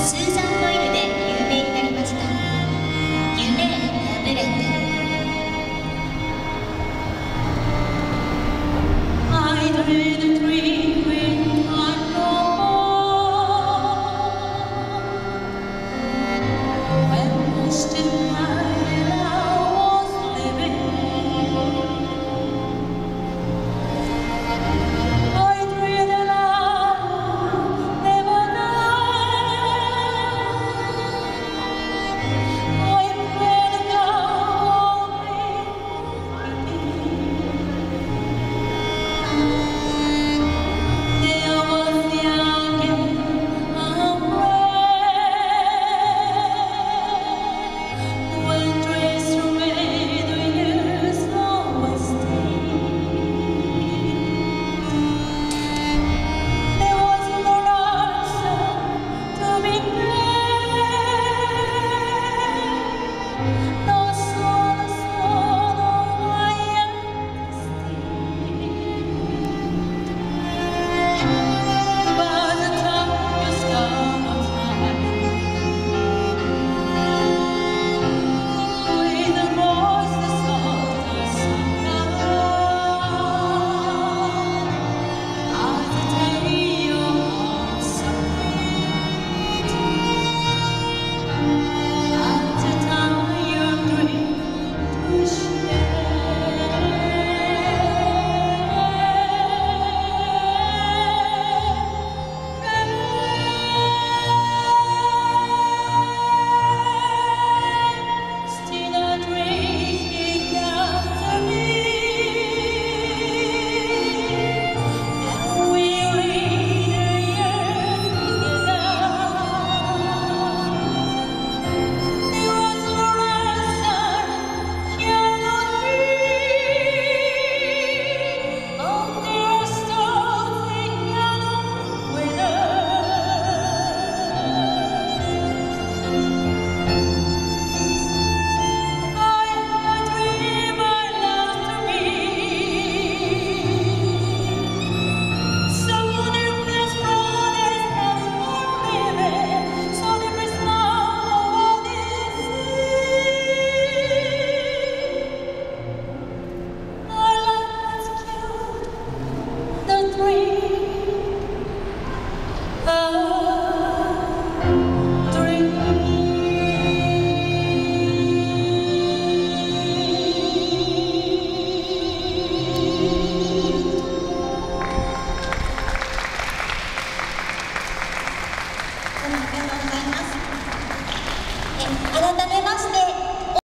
スーザン・ボイルで有名になりました「夢破れて」。I dreamed a dream when I know when still I was living. I dreamed that I never die. I prayed God won't be there was the young when dressed away the years always stay. There was no answer to be paid, no song of my empty. By the time you start with the voices of the sun, as the tale of something, at the time you dream to share. Still a dream after me, and we lead a year together. There was no answer, cannot be. On their stars they cannot wither. I dream I love to be someone in this world is heading for living, so there is love this sea. Our life is cute, the dream,ありがとうございます。改めまして